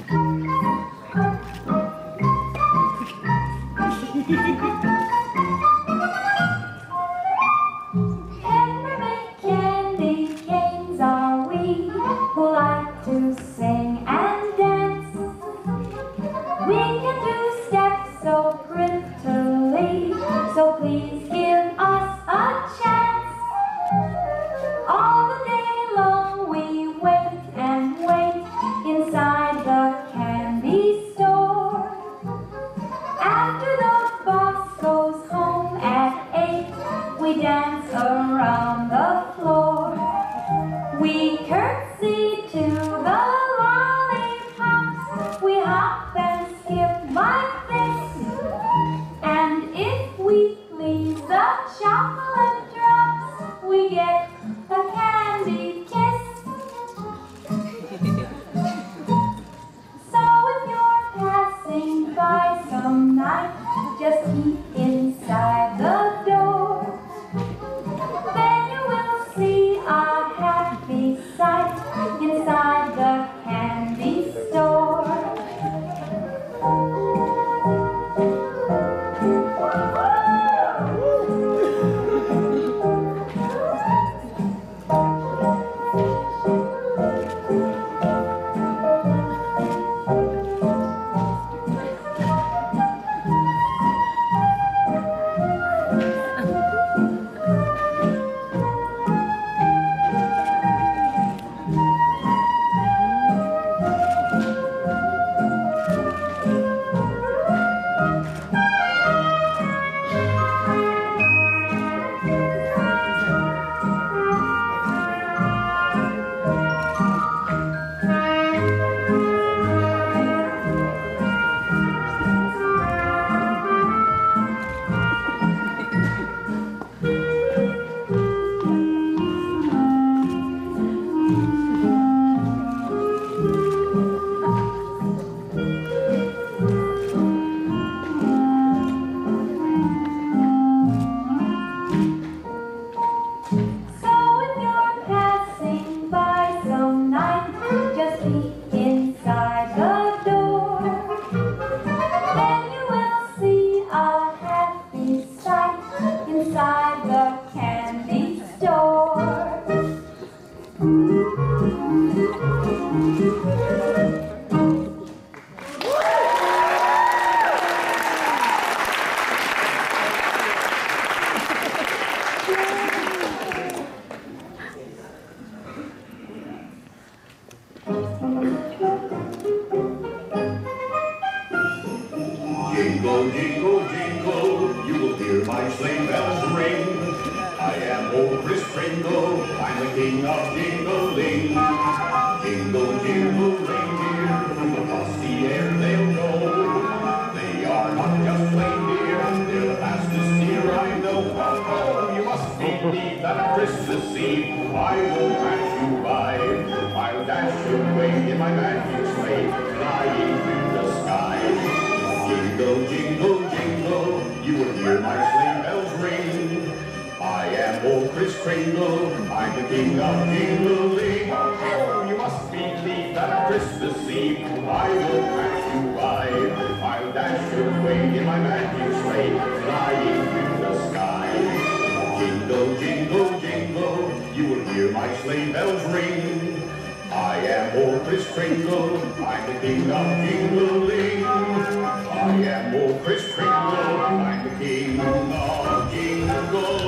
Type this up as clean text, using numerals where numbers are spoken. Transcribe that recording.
Peppermint candy canes are we who like to sing and dance. We can do steps so prettily, so please give us a chance. All the day long we wait and wait inside the candy store. After the boss goes home at 8, we dance around the floor. We curtsy to the lollipops, we hop and skip like this. And if we please the chocolate drops, we get a candy kiss. So if you're passing by some night, just keep inside the door. Then you will see a happy sight inside the candy store. Inside the candy store. Jingle, jingle, jingle, you will hear my sleigh bells ring. I am old Kris Kringle, I'm the king of jingling. Jingle, jingle, reindeer, across the air they'll go. They are not just reindeer, they're the fastest deer I know. Oh, you must believe that on Christmas Eve I will pass you by. I'll dash away in my magic sleigh, flying through the sky. Jingle, jingle, jingle, you will hear my sleigh bells ring. I am old Kris Kringle, I'm the king of jingling. Oh, you must believe that on Christmas Eve I will pass you by. I'll dash away in my magic sleigh, flying through the sky. Jingle, jingle, jingle, you will hear my sleigh bells ring. I am old Kris Kringle, I'm the king of jingling. I am old Kris Kringle, I'm the king of jingle.